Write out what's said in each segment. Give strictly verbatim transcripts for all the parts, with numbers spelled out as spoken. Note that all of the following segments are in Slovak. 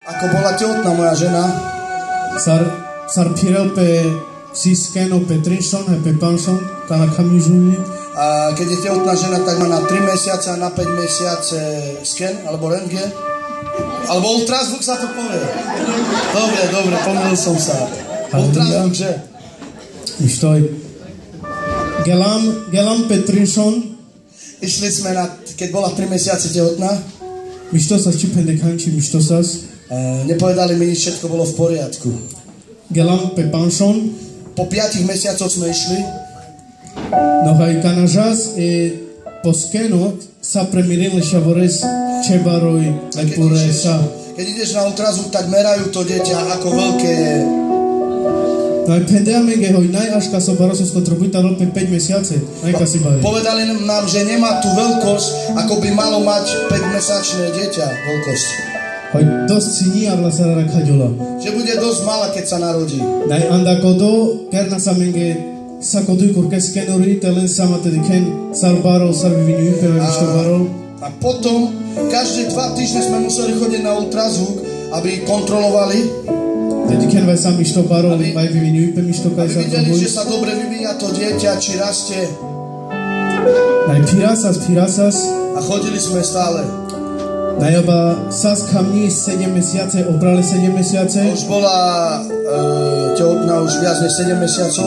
Ako bola tehotná moja žena, sar sar pirel pe siskeno pe trinson he pe panson kana kamizuni. A keď je tehotná žena, tak má na tri mesiace a na päť mesiace sken alebo rentgen. Alebo ultrazvuk sa to povie. Dobre, dobre, pomýlil som sa. Ultrazvuk, že? Ištoj. Gelam, gelam pe trinson. Išli sme na, keď bola tri mesiace tehotná. Mištosas či pendekanči, mištosas. Uh, nepovedali mi, všetko bolo v poriadku. Gelam pe panson. Po piatich mesiacoch sme išli. No haj kanažas e poskeno sa premiril šavores čebaroj lepure sa. Keď ideš na ultrazvuk, tak merajú to dieťa ako veľké. No aj pendeame ge hoj najaška so baroso skotrobujta rope päť mesiace. Najka si baví. Povedali nám, že nemá tú veľkosť, ako by malo mať päťmesačné dieťa veľkosť. Hoj dosť cini a vlasara rakhaďola. Že bude dosť malá, keď sa narodí. Naj anda kodo kerna sa menge sa koduj kurke skenori telen sama tedy ken sarbarol sarvivinju peve što barol. A potom každé dva týždne sme museli chodiť na ultrazvuk, aby kontrolovali. Tedy ken vaj sami što barol vaj vivinju pe mi što kaj sa videli, že sa dobre vyvíja to dieťa, či rastie. Naj pirasas pirasas. A chodili sme stále. Najaba sas kamni sedem mesiace, obrali sedem mesiace. Už bola e, tehotná už viac než sedem mesiacov.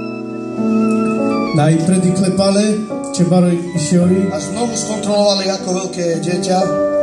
Naj prediklepale, čebaro išiori. A znovu skontrolovali ako veľké dieťa.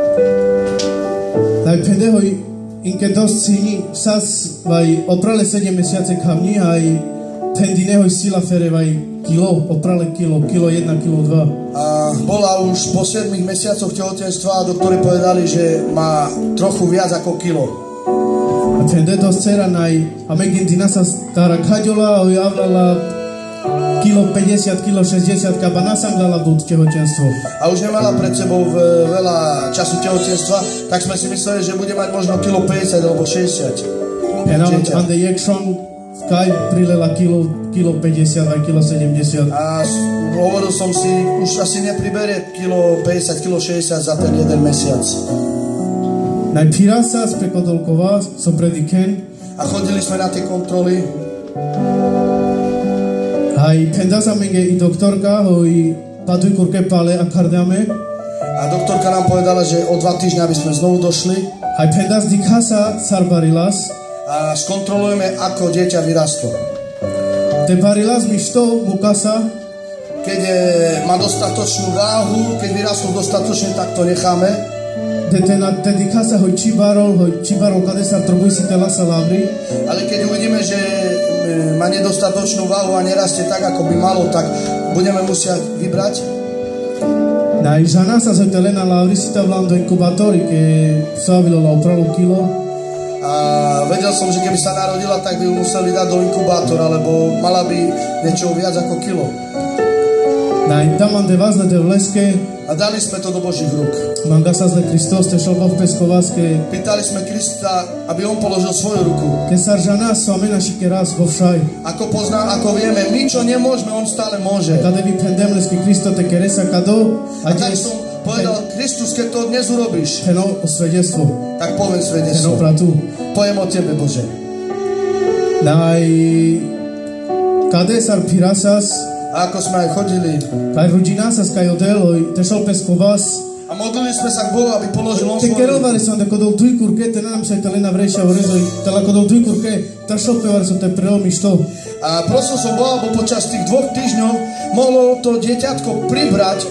Naj pendehoj inke dosť cíni sas vaj obrali sedem mesiace kamni aj pendinehoj sila fere vaj kilo, oprale kilo, kilo jedna, kilo dva. A bola už po siedmich mesiacoch tehotenstva a doktori povedali, že má trochu viac ako kilo. A pende dosť cera naj, a megin dinasa stara kaďola, oj avlala kilo päťdesiat, kilo šesťdesiat, kaba nasanglala bud tehotenstvo. A už nemala pred sebou veľa času tehotenstva, tak sme si mysleli, že bude mať možno kilo päťdesiat alebo šesťdesiat. And on the Yekshon Kaj prilela kilo, kilo päťdesiat aj kilo sedemdesiat. A hovoril som si, už asi nepriberie kilo päťdesiat, kilo šesťdesiat za ten jeden mesiac. Najpirasa z Pekodolkova, so prediken. A chodili sme na tie kontroly. Aj pendasa menge i doktorka, hoj paduj kurke pale a kardame. A doktorka nám povedala, že o dva týždňa by sme znovu došli. Aj pendas dikasa sarbarilas. A skontrolujeme, ako dieťa vyrastlo. Te barilas mi što mukasa. Keď je, má dostatočnú váhu, keď vyrastlo dostatočne, tak to necháme. Te te na te dikasa hoj čibarol, hoj čibarol kade sa trobuj si tela sa lavri. Ale keď uvidíme, že má nedostatočnú váhu a nerastie tak, ako by malo, tak budeme musieť vybrať. Na žana sa zoj tele na lavri si ta vlam do inkubátory, ke savilo la opralu kilo. A vedel som, že keby sa narodila, tak by ju museli dať do inkubátora, lebo mala by niečo viac ako kilo. Naj tam ande vazne de vleske. A dali sme to do Božích rúk. Manga sa zle Kristos te šol v peskovaske. Pýtali sme Krista, aby on položil svoju ruku. Ke saržana so amena šike raz vo všaj. Ako pozná, ako vieme, my čo nemôžeme, on stále môže. Kade vy pendemleski Kristo te keresa kado. A tak som povedal, Kristus, keď to dnes urobíš, Peno o svedectvo. tak poviem svedectvo. Peno pratu. Poviem o tebe, Bože. Naj kade sar pirasas. A ako sme aj chodili. Kaj rodina sa skaj odelo, te šol peskovas. A modlili sme sa k Bohu, aby položil on Te svoju. kerovali som da kodol tuj kurke, te nám sa telena vreša orezoj. Tela kodol tuj kurke, ta šol pevar som te prelomi što. A prosil som Boha, bo počas tých dvoch týždňov mohlo to dieťatko pribrať.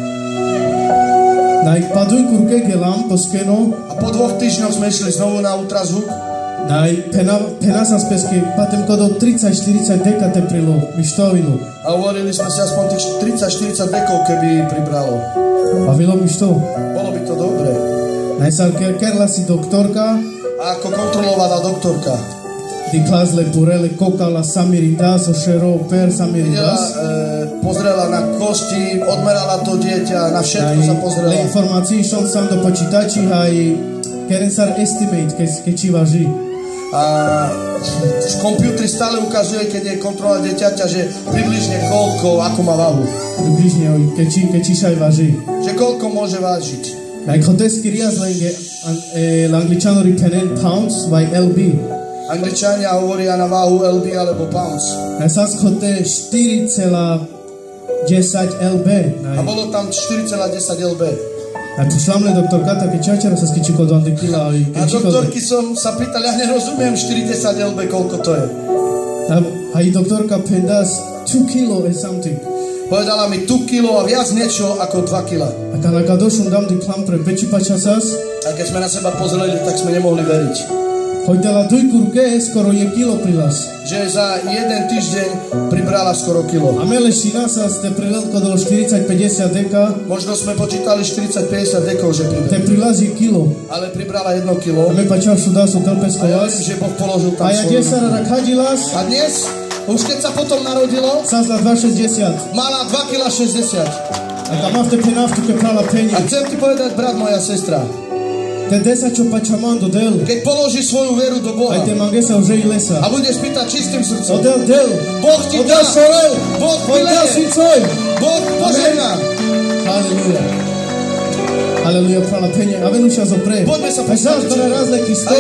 Naj paduj kurke gelam poskeno. A po dvoch týždňoch sme išli znovu na ultrazvuk. Naj pena, pena sa speske, patem kodol tridsať štyridsať deka te prilo, mištovinu. A hovorili sme si aspoň tých tridsať štyridsať dekov, keby pribralo. A vilo mi što? Bolo by to dobre. Naj sa kerla si doktorka. A ako kontrolovaná doktorka. Di klazle purele kokala samirindas, ošero per Videla, samirindas. e, pozrela na kosti, odmerala to dieťa, na všetko sa pozrela. Le informácii šon sam do počítači aj keren sar estimate, ke, ke či važi. A v kompjútri stále ukazuje, keď je kontrola dieťaťa, že približne koľko, akú má váhu. Približne, ke či, ke či šaj važi. Že koľko môže vážiť. Like hotes kirias lange l'angličanori penen pounds by L B. Angličania hovoria na váhu L B alebo pounds. Na sas hote štyri celá desať L B. A bolo tam štyri celá desať L B. A tu šlamle doktorka také čačera sa skičiko do kila. A doktorky som sa pýtal, ja nerozumiem štyridsať L B, koľko to je. A i doktorka pendas two kilo and something. Povedala mi tu kilo a viac niečo ako dva kila. A kana kadošum dam di klam pre peči pačasas. A keď sme na seba pozreli, tak sme nemohli veriť. Hojdela dujkurke skoro je kilo prilas. Že za jeden týždeň pribrala skoro kilo. A mele šinasa ste prilelko do štyridsať päťdesiat deka. Možno sme počítali štyridsať päťdesiat dekov, že pribrala. Te prilazi kilo. Ale pribrala jedno kilo. A me pačal šuda su trpesko a ja vas. viem, že Boh položil tam a ja svoju. desara rakadilas. A dnes, už keď sa potom narodilo, sazla dva šesťdesiat. mala dva celé šesťdesiat. A tam máte penavtu, ke prala peni. A chcem ti povedať, brat, moja sestra, te desa čo pačamando del. keď položíš svoju veru do Boha aj te mangesa už i lesa. a budeš pýtať čistým srdcom, odel del. Boh ti dá, Boh vyleje, Boh požehná. Halleluja. Halleluja, prala peni. A venuša zopre. Poďme sa postaviť.